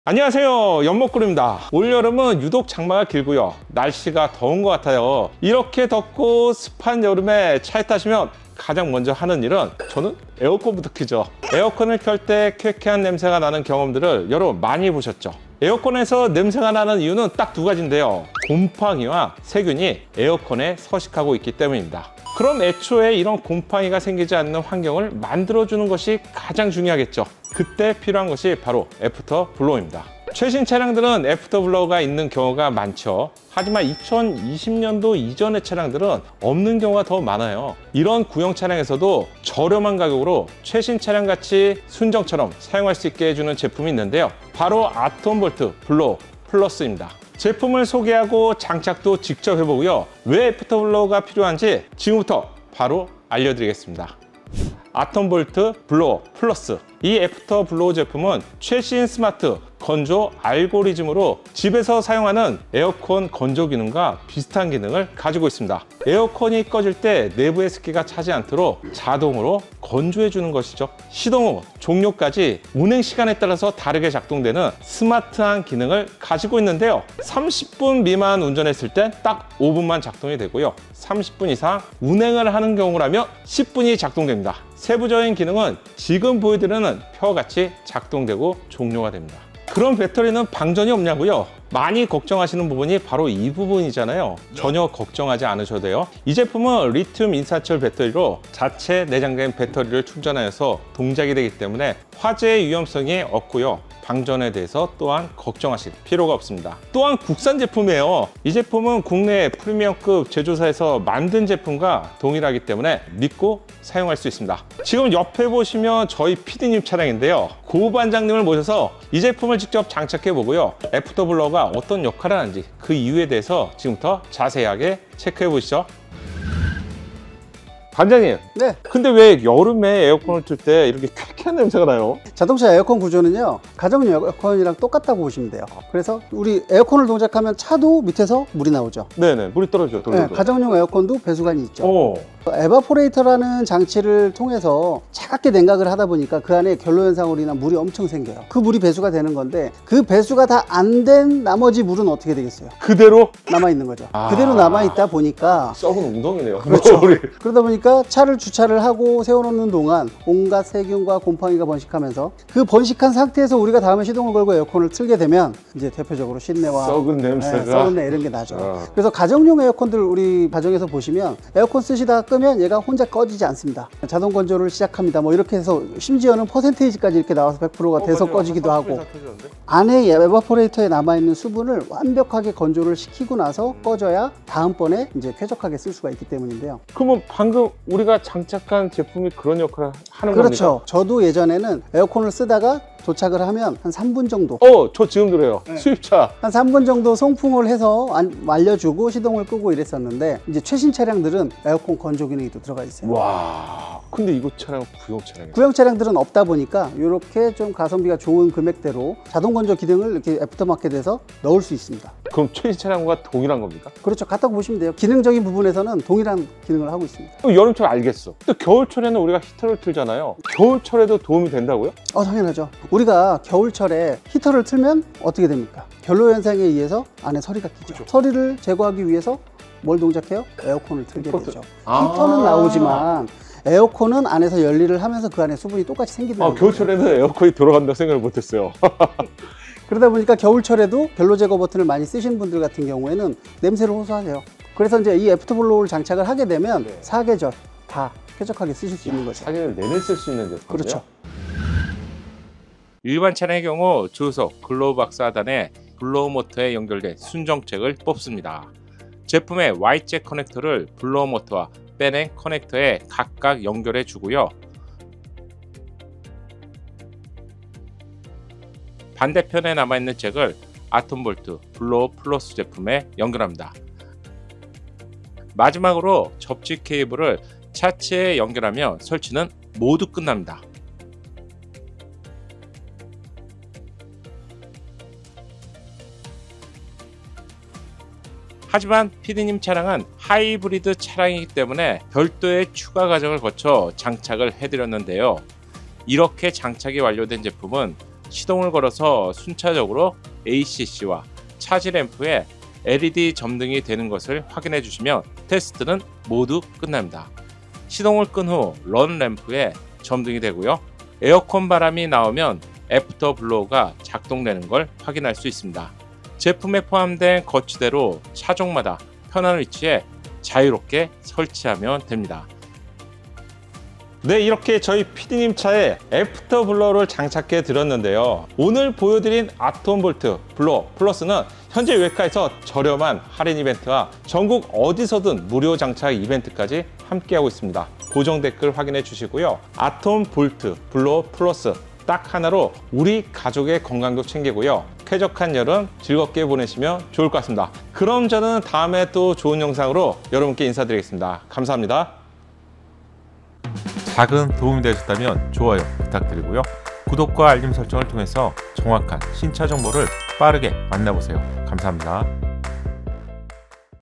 안녕하세요, 연목구름입니다. 올여름은 유독 장마가 길고요, 날씨가 더운 것 같아요. 이렇게 덥고 습한 여름에 차에 타시면 가장 먼저 하는 일은 저는 에어컨부터 켜죠. 에어컨을 켤 때 쾌쾌한 냄새가 나는 경험들을 여러분 많이 보셨죠? 에어컨에서 냄새가 나는 이유는 딱 두 가지인데요, 곰팡이와 세균이 에어컨에 서식하고 있기 때문입니다. 그럼 애초에 이런 곰팡이가 생기지 않는 환경을 만들어주는 것이 가장 중요하겠죠. 그때 필요한 것이 바로 애프터 블로우입니다. 최신 차량들은 애프터 블로우가 있는 경우가 많죠. 하지만 2020년도 이전의 차량들은 없는 경우가 더 많아요. 이런 구형 차량에서도 저렴한 가격으로 최신 차량같이 순정처럼 사용할 수 있게 해주는 제품이 있는데요, 바로 아톰볼트 블로우 플러스입니다. 제품을 소개하고 장착도 직접 해보고요, 왜 애프터 블로우가 필요한지 지금부터 바로 알려드리겠습니다. 아톰볼트 블로우 플러스, 이 애프터 블로우 제품은 최신 스마트 건조 알고리즘으로 집에서 사용하는 에어컨 건조 기능과 비슷한 기능을 가지고 있습니다. 에어컨이 꺼질 때 내부의 습기가 차지 않도록 자동으로 건조해 주는 것이죠. 시동 후 종료까지 운행 시간에 따라서 다르게 작동되는 스마트한 기능을 가지고 있는데요, 30분 미만 운전했을 땐 딱 5분만 작동이 되고요, 30분 이상 운행을 하는 경우라면 10분이 작동됩니다. 세부적인 기능은 지금 보여드리는 표와 같이 작동되고 종료가 됩니다. 그럼 배터리는 방전이 없냐고요? 많이 걱정하시는 부분이 바로 이 부분이잖아요. 전혀 걱정하지 않으셔도 돼요. 이 제품은 리튬 인산철 배터리로 자체 내장된 배터리를 충전하여서 동작이 되기 때문에 화재의 위험성이 없고요, 방전에 대해서 또한 걱정하실 필요가 없습니다. 또한 국산 제품이에요. 이 제품은 국내 프리미엄급 제조사에서 만든 제품과 동일하기 때문에 믿고 사용할 수 있습니다. 지금 옆에 보시면 저희 PD님 차량인데요, 고 반장님을 모셔서 이 제품을 직접 장착해 보고요, 애프터 블로우가 어떤 역할을 하는지 그 이유에 대해서 지금부터 자세하게 체크해 보시죠. 반장님, 네. 근데 왜 여름에 에어컨을 틀 때 이렇게 쾌쾌한 냄새가 나요? 자동차 에어컨 구조는요, 가정용 에어컨이랑 똑같다고 보시면 돼요. 그래서 우리 에어컨을 동작하면 차도 밑에서 물이 나오죠. 네네, 물이 떨어져요. 네, 가정용 에어컨도 배수관이 있죠. 오. 에바포레이터라는 장치를 통해서 차갑게 냉각을 하다 보니까 그 안에 결로 현상으로 인한 물이 엄청 생겨요. 그 물이 배수가 되는 건데, 그 배수가 다 안 된 나머지 물은 어떻게 되겠어요? 그대로? 남아있는 거죠. 그대로 남아있다 보니까. 썩은 웅덩이네요. 그렇죠. 그러다 보니까 차를 주차를 하고 세워놓는 동안 온갖 세균과 곰팡이가 번식하면서, 그 번식한 상태에서 우리가 다음에 시동을 걸고 에어컨을 틀게 되면 이제 대표적으로 신내와 썩은 냄새가, 썩은 내 이런 게 나죠. 그래서 가정용 에어컨들 우리 가정에서 보시면 에어컨 쓰시다가 끄면 얘가 혼자 꺼지지 않습니다. 자동 건조를 시작합니다. 뭐 이렇게 해서 심지어는 퍼센테이지까지 이렇게 나와서 100%가 돼서 꺼지기도 하고, 안에 에바포레이터에 남아있는 수분을 완벽하게 건조를 시키고 나서 꺼져야 다음번에 이제 쾌적하게 쓸 수가 있기 때문인데요. 그러면 방금 우리가 장착한 제품이 그런 역할을 하는 그렇죠. 겁니까? 저도 예전에는 에어컨을 쓰다가 도착을 하면 한 3분 정도, 저 지금 그래요. 네. 수입차 한 3분 정도 송풍을 해서 말려주고 시동을 끄고 이랬었는데, 이제 최신 차량들은 에어컨 건조 기능이 또 들어가 있어요. 와, 근데 이거 차량 구형 차량이에요. 구형 차량들은 없다 보니까 이렇게 좀 가성비가 좋은 금액대로 자동 건조 기능을 이렇게 애프터마켓에서 넣을 수 있습니다. 그럼 최신 차량과 동일한 겁니까? 그렇죠. 같다고 보시면 돼요. 기능적인 부분에서는 동일한 기능을 하고 있습니다. 여름철 알겠어. 또 겨울철에는 우리가 히터를 틀잖아요. 겨울철에도 도움이 된다고요? 당연하죠. 우리가 겨울철에 히터를 틀면 어떻게 됩니까? 결로 현상에 의해서 안에 서리가 끼죠. 그렇죠. 서리를 제거하기 위해서 뭘 동작해요? 에어컨을 틀게 되죠. 히터는 나오지만 에어컨은 안에서 열일을 하면서 그 안에 수분이 똑같이 생기는 거예요. 겨울철에는 에어컨이 돌아간다고 생각을 못했어요. 그러다 보니까 겨울철에도 결로 제거 버튼을 많이 쓰시는 분들 같은 경우에는 냄새를 호소하세요. 그래서 이제 이 애프터 블로우를 장착을 하게 되면 사계절 다 쾌적하게 쓰실 수 있는 거죠. 사계절 내내 쓸 수 있는 제품이요? 그렇죠. 일반 차량의 경우 주석 글로우박스 하단에 블로우 모터에 연결된 순정잭을 뽑습니다. 제품의 Y잭 커넥터를 블로우 모터와 빼낸 커넥터에 각각 연결해 주고요, 반대편에 남아있는 잭을 아톰볼트 블로우 플러스 제품에 연결합니다. 마지막으로 접지 케이블을 차체에 연결하면 설치는 모두 끝납니다. 하지만 PD님 차량은 하이브리드 차량이기 때문에 별도의 추가 과정을 거쳐 장착을 해드렸는데요, 이렇게 장착이 완료된 제품은 시동을 걸어서 순차적으로 ACC와 차지 램프에 LED 점등이 되는 것을 확인해 주시면 테스트는 모두 끝납니다. 시동을 끈 후 런 램프에 점등이 되고요. 에어컨 바람이 나오면 애프터 블로어가 작동되는 걸 확인할 수 있습니다. 제품에 포함된 거치대로 차종마다 편한 위치에 자유롭게 설치하면 됩니다. 네, 이렇게 저희 PD님 차에 애프터 블로어를 장착해 드렸는데요. 오늘 보여드린 아톰볼트 블로어 플러스는 현재 외카에서 저렴한 할인 이벤트와 전국 어디서든 무료 장착 이벤트까지 함께하고 있습니다. 고정 댓글 확인해 주시고요. 아톰볼트 블로어 플러스 딱 하나로 우리 가족의 건강도 챙기고요. 쾌적한 여름 즐겁게 보내시면 좋을 것 같습니다. 그럼 저는 다음에 또 좋은 영상으로 여러분께 인사드리겠습니다. 감사합니다. 작은 도움이 되셨다면 좋아요 부탁드리고요. 구독과 알림 설정을 통해서 정확한 신차 정보를 빠르게 만나보세요. 감사합니다.